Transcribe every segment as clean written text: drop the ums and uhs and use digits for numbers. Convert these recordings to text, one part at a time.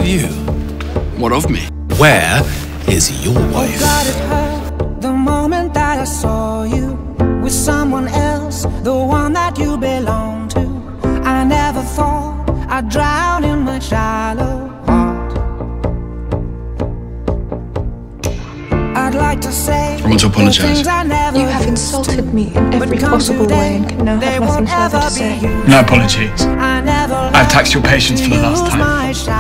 you? What of me? Where is your wife? Oh God, it hurt the moment that I saw you with someone else, the one that you belong to. I never thought I'd drown in my shallow heart. I'd like to say I want to apologize. You have insulted me in every possible way and can now have nothing further to say. No apologies. I've taxed your patience for the last time.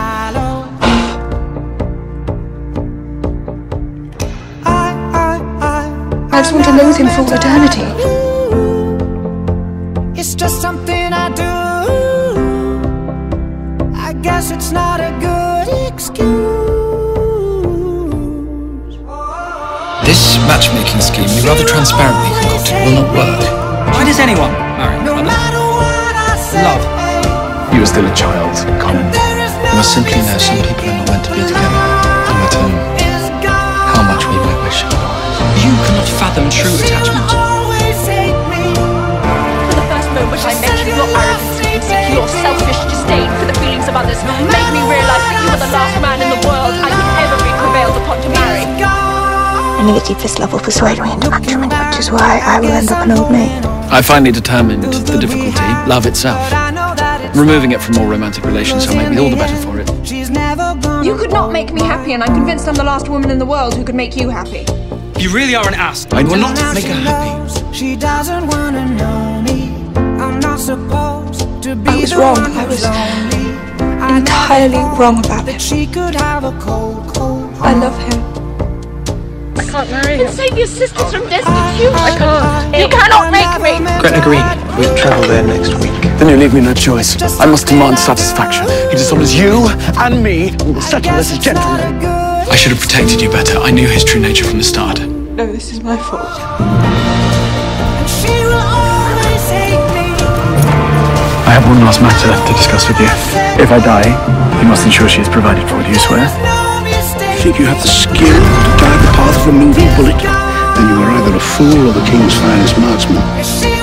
I just want to loathe him for all eternity. It's just something I do. I guess it's not a good excuse. This matchmaking scheme you rather transparently concocted will not work. Why does anyone marry another? Love. You were still a child, Colin. You must simply know some people are not meant to be together, no matter how much we might wish otherwise. You cannot fathom true attachment. From the first moment I met you, your arrogance, insecure, selfish disdain for the feelings of others made me realise that you were the last man in the world I could ever be prevailed upon to marry. Only the deepest love will persuade me into matrimony, which is why I will end up an old maid. I finally determined the difficulty, love itself. Removing it from all romantic relations will make me all the better for it. You could not make me happy, and I'm convinced I'm the last woman in the world who could make you happy. You really are an ass. I will not make her happy. She doesn't want to know me. I'm not supposed to be I was wrong. I was entirely wrong about him. She could have a cold. I love him. I can't marry him. Save your sisters from destitution. I can't. You cannot make me. Gretna Green. We'll travel there next week. Then you leave me no choice. I must demand satisfaction. He dishonors you and me. We will settle this as gentlemen. I should have protected you better. I knew his true nature from the start. No, this is my fault. She will always hate me. I have one last matter to discuss with you. If I die, you must ensure she is provided for. Do you swear? Think you have the skill to guide the path of a moving bullet? Then you are either a fool or the king's finest marksman.